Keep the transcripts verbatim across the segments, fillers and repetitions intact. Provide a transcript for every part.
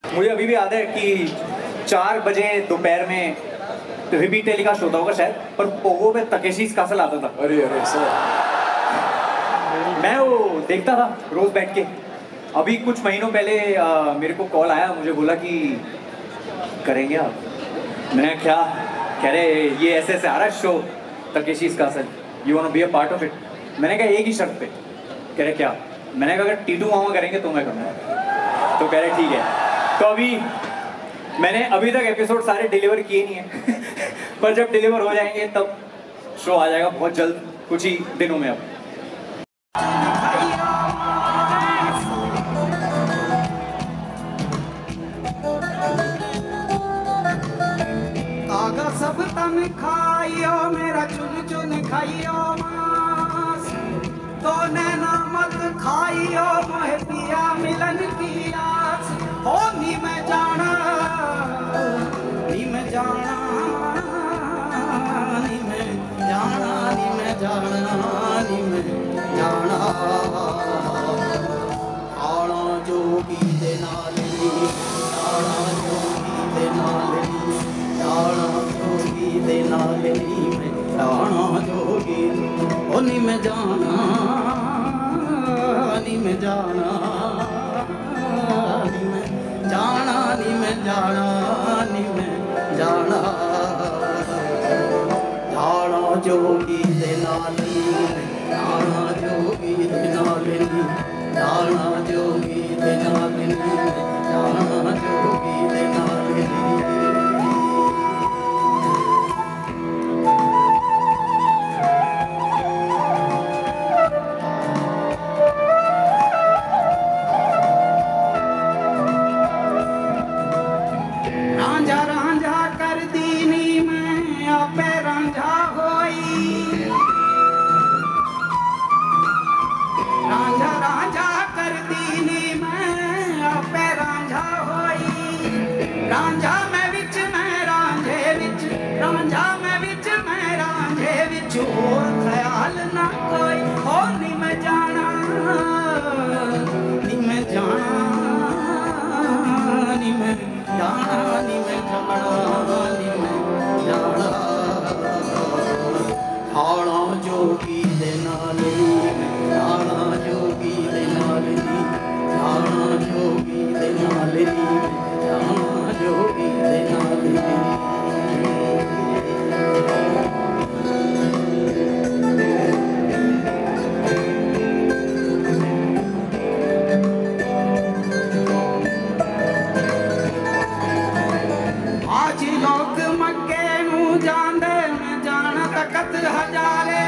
मुझे अभी भी याद है कि चार बजे दोपहर में रिपीट टेलीकास्ट होता होगा शायद, पर पोगो पे तकेशीस कासल आता था। अरे अरे सर, मैं वो देखता था रोज बैठ के। अभी कुछ महीनों पहले आ, मेरे को कॉल आया, मुझे बोला कि करेंगे आप। मैंने क्या कह रहे, ये ऐसे ऐसे आ रहा है show Takeshi's Castle, you want to be a part of it. मैंने कहा एक ही शर्त पे। कह रहे क्या? मैंने कहा अगर टीटू मामा करेंगे तो मैं करूँगा। तो कह रहे ठीक है। तो अभी मैंने अभी तक एपिसोड सारे डिलीवर किए नहीं हैं पर जब डिलीवर हो जाएंगे तब शो आ जाएगा बहुत जल्द, कुछ ही दिनों में। अब आगा सब तन खाइयो मेरा चुन चुन खाइयो मांस, तो नैना मत खाइयो मोहे पिया मिलन की आस। हो नी मैं जाना नी मैं जाना नी मैं जाना नी मैं जाना नी मैं जाना आना जोगी दे नाल नी, आना जोगी दे नाल नी, आना जोगी दे नाल नी, मैं आना जोगी ओ नी मैं जाना नी मैं जाना नी मैं जाना नी मैं जाना नी मैं जाना जाना जोगी दे नाल नी, जाना जोगी दे नाल नी, जाना जोगी दे नाल नी, जाना जोगी दे नाल नी। रांझा मैं विच मैं रांझे विच, रांझा मैं विच मैं रांझे विच, और ख्याल ना कोई। हो नी मैं जाना नी मैं जाना नी मैं जाना नी मैं जाना नी मैं जाना आना जोगी दे नाल नी, आना जोगी दे नाल नी, आना जोगी दे नाल नी, आना जोगी दे नाल नी। आज लोग मक्के नू जांदे, मैं जाना तकत हजारे।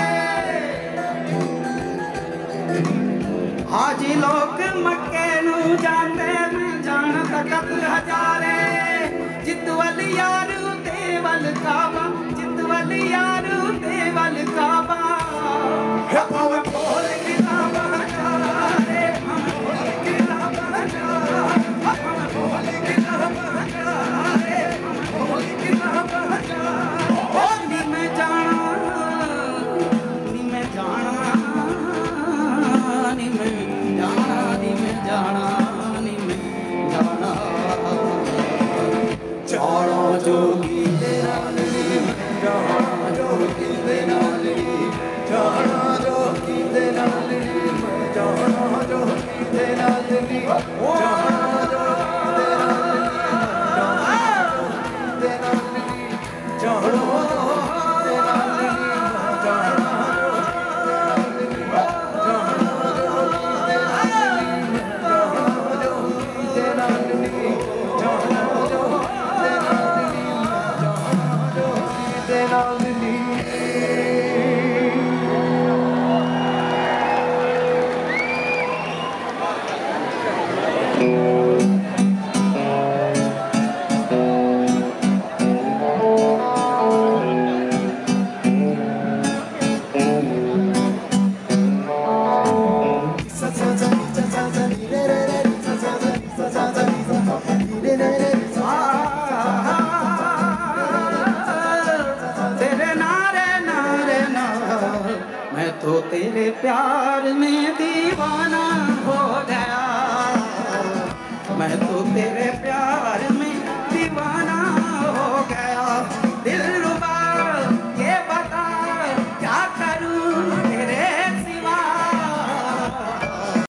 आज लोग मक्के नू जांदे, मैं जाना तकत हजारे। जितवल यारू देवल काबा, जितवल यारू देवल काबा, भावे बोल के काबा रे, भावे बोल के काबा रे, भावे बोल के काबा रे, भावे बोल के काबा रे। ओ नी मैं जाना नी मैं जाना नी मैं जाना नी मैं जाना नी मैं जाना जाना जोगी दे नाल नी, जाना जोगी दे नाल नी, जाना जोगी दे नाल नी, जाना जोगी दे नाल नी, जाना जोगी दे नाल नी, दे नाल नी, जाना तो तेरे प्यार में दीवाना हो गया, मैं तो तेरे प्यार